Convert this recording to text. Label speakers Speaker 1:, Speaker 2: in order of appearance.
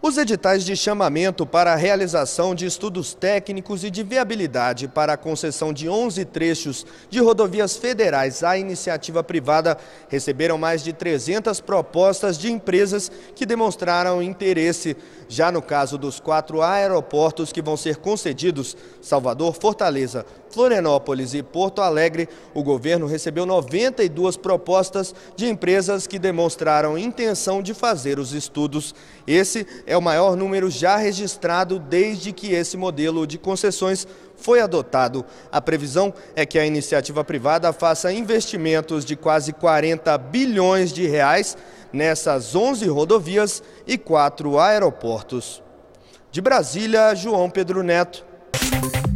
Speaker 1: Os editais de chamamento para a realização de estudos técnicos e de viabilidade para a concessão de 11 trechos de rodovias federais à iniciativa privada receberam mais de 300 propostas de empresas que demonstraram interesse. Já no caso dos 4 aeroportos que vão ser concedidos, Salvador, Fortaleza, Florianópolis e Porto Alegre, o governo recebeu 92 propostas de empresas que demonstraram intenção de fazer os estudos. Esse é o maior número já registrado desde que esse modelo de concessões foi adotado. A previsão é que a iniciativa privada faça investimentos de quase 40 bilhões de reais nessas 11 rodovias e 4 aeroportos. De Brasília, João Pedro Neto.